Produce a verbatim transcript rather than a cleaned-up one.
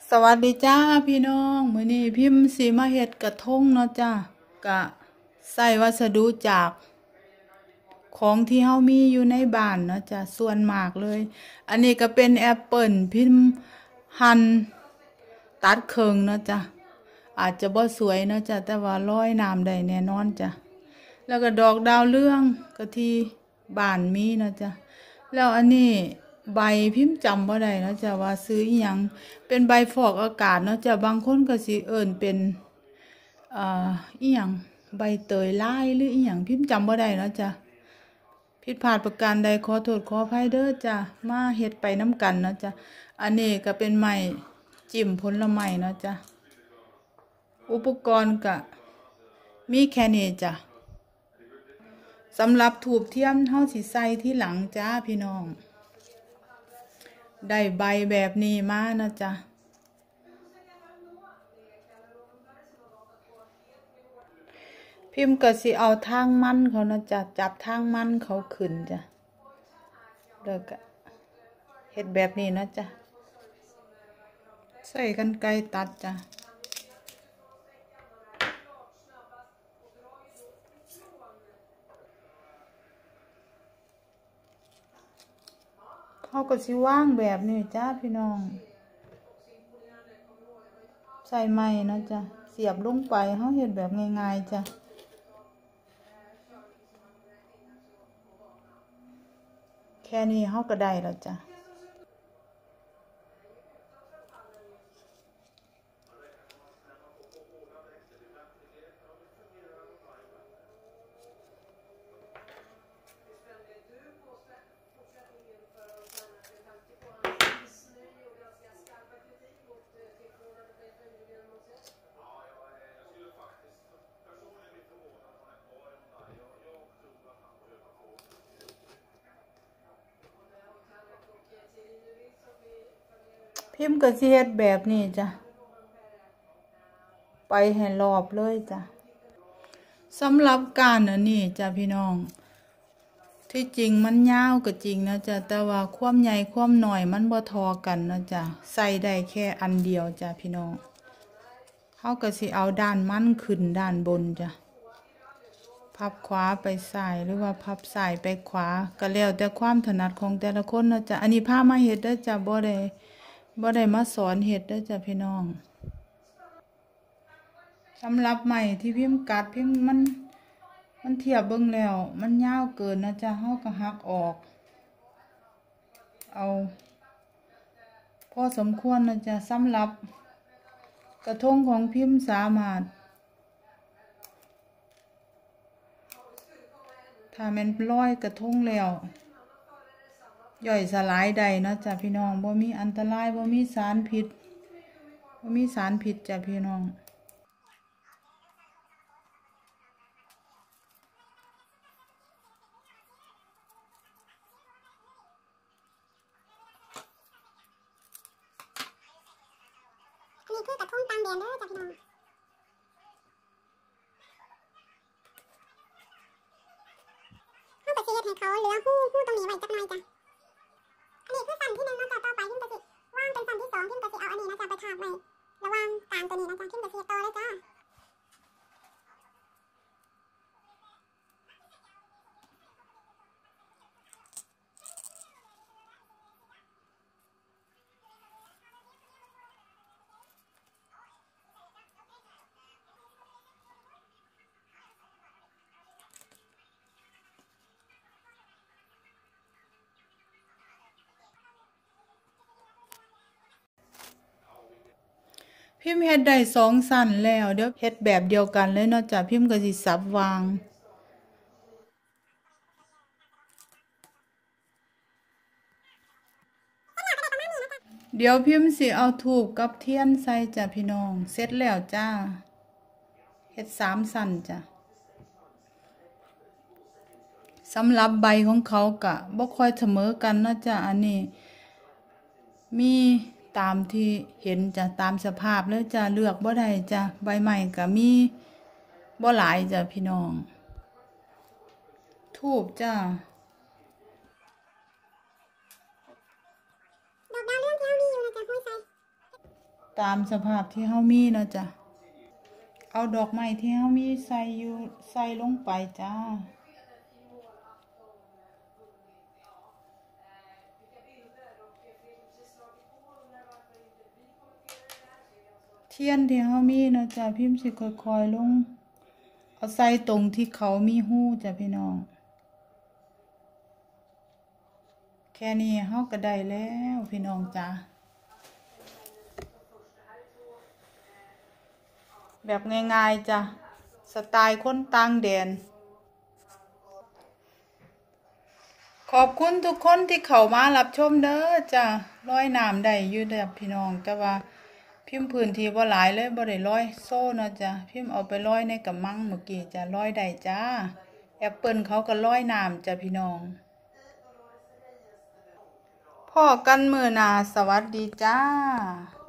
สวัสดีจ้าพี่น้องมื้อนี้พิมพ์สิมาเฮ็ดกระทงเนาะจ้ากะใส่วัสดุจากของที่เฮามีอยู่ในบ้านเนาะจ้ะส่วนมากเลย อันนี้ก็เป็นแอปเปิลพิมพ์หั่นตัดครึ่งเนาะจ้ะอาจจะบ่สวยเนาะจ้ะแต่ว่าลอยน้ำได้แน่นอนจ้ะแล้วก็ดอกดาวเรืองก็ที่บ้านมีเนาะจ้ะแล้วอันนี้ใบพิมพ์จำบ่ได้เนาะจ้ะว่าซื้ออีหยังเป็นใบฟอกอากาศเนาะจ้ะบางคนก็สิเอิ้นเป็นเอ่ออีหยังใบเตยลายหรืออีหยังพิมพ์จำบ่ได้เนาะจ้ะผิดพลาดประการใดขอโทษขออภัยเด้อจ้ะมาเฮ็ดไปน้ำกันเนาะจ้ะอันนี้ก็เป็นไม้จิ้มผลไม้เนาะจ้ะอุปกรณ์ก็มีแค่นี้จ้ะสำหรับธูปเทียนเฮาสิใส่ที่หลังจ้าพี่น้องได้ใบแบบนี้มานะจ๊ะพิมพ์ก็สิเอาทางมันเขานะจ๊ะจับทางมันเขาขึ้นจ้ะแล้วก็เฮ็ดแบบนี้นะจ๊ะใส่กรรไกรตัดจ้ะเขาก็สิวางแบบนี้จ้าพี่น้องใส่ไม้นะจ๊ะเสียบลงไปเขาเฮ็ดแบบง่ายๆจ้ะแค่นี้เขาก็ได้แล้วจ้ะพิมพ์ก็สิเฮ็ดแบบนี้จ้ะไปให้รอบเลยจ้ะสำหรับการอันนี้จ้ะพี่น้องที่จริงมันยาวก็จริงนะจ้ะแต่ว่าความใหญ่ความน้อยมันบ่เท่ากันนะจ้ะใส่ได้แค่อันเดียวจ้ะพี่น้องเฮาก็สิเอาด้านมันขึ้นด้านบนจ้ะพับขวาไปซ้ายหรือว่าพับซ้ายไปขวาก็แล้วแต่ความถนัดของแต่ละคนนะจ้ะอันนี้พามาเฮ็ดเด้อจ้ะบ่ได้บ่ได้มาสอนเฮ็ดเด้อจ้ะพี่น้องสำหรับไม้ที่พิมพ์กัดพิมพ์มันมันเทียบเบิ่งแล้วมันยาวเกินนะจ๊ะเฮาก็หักออกเอาพอสมควรนะจ๊ะสำหรับกระทงของพิมพ์สามารถถ้าแม่นร้อยกระทงแล้วย่อยสลายได้นะจ๊ะพี่น้องบ่มีอันตรายบ่มีสารพิษบ่มีสารพิษจ้ะพี่น้องนี่คือกระทงต่างแดนเด้อจ้ะพี่น้องเขาก็สิเฮ็ดให้เขาเหลือหู้หู้ตรงนี้ไว้จักหน่อยจ้ะอันนี้คือสั่นที่หนึ่งเนาะจ้ะต่อไปพิมพ์ก็สิวางเป็นสั่นที่สองพิมพ์ก็สิเอาอันนี้นะจ้ะไปทาบไว้ระหว่างกลางตัวนี้นะจ้ะพิมพ์ก็สิเฮ็ดต่อเลยจ้ะพิมพ์เฮ็ดได้สองสั้นแล้วเดี๋ยวเฮ็ดแบบเดียวกันเลยเนาะจ้ะพิมพ์ก็สิสับวางเดี๋ยวพิมพ์สิเอาธูปกับเทียนใส่จ้ะพี่น้องเสร็จแล้วจ้าเฮ็ดสามสั้นจ้ะสำหรับใบของเขาก็บ่ค่อยเสมอกันนะจ้ะอันนี้มีตามที่เห็นจ้ะตามสภาพเลยจ้ะเลือกบ่ได้จ้ะใบใหม่ก็มีบ่หลายจ้ะพี่น้องธูปจ้ะดอกดาวเรืองที่เฮามีอยู่นะจ้ะห้อยใส่ตามสภาพที่เฮามีเนาะจ้ะเอาดอกไม้ที่เฮามีใส่อยู่ใส่ลงไปจ้าเทียนที่เฮามีเนาะจ้ะพิมพ์สิค่อยๆลงเอาใส่ตรงที่เขามีหูจ้ะพี่น้องแค่นี้เฮาก็ได้แล้วพี่น้องจ้าแบบง่ายๆจ้ะสไตล์คนต่างแดนขอบคุณทุกคนที่เข้ามารับชมเด้อจ้ะร้อยน้ำได้อยู่เด้อพี่น้องแต่ว่าพิมพ์พื้นที่บ่หลายเลยบ่ได้ร้อยโซ่เนาะจ้ะพิมพ์เอาไปร้อยในกระมังเมื่อกี้จ้ะร้อยได้จ้าแอปเปิ้ลเขาก็ร้อยน้ำจ้ะพี่น้องพ่อกันมื้อหน้าสวัสดีจ้า